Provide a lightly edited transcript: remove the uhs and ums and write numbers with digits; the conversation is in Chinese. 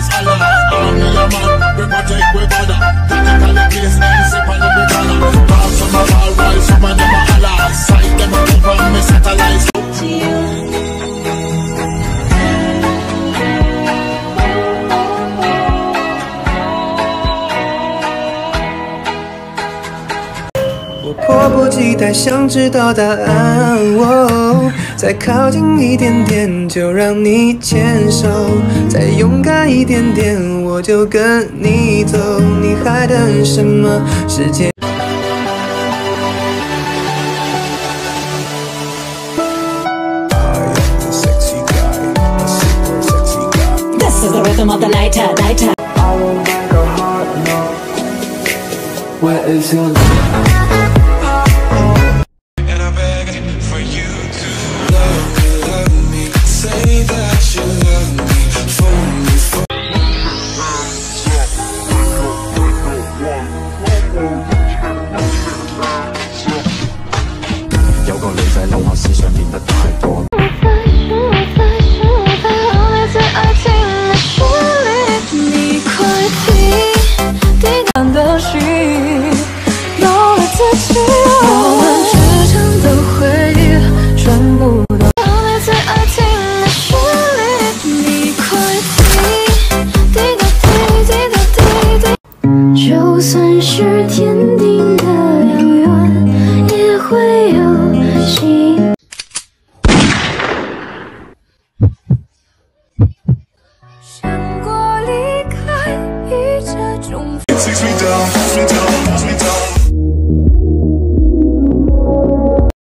is Allah. Army a man, we protect we border. Tactical place, name sip on every dollar. Pass some of our while some of them a holla. Sight them up from me satellites. 我迫不及待想知道答案，再靠近一点点就让你牵手，再勇敢一点点我就跟你走，你还等什么？时间。 This is the rhythm of the lighter. I will make a heart know. Where is your love?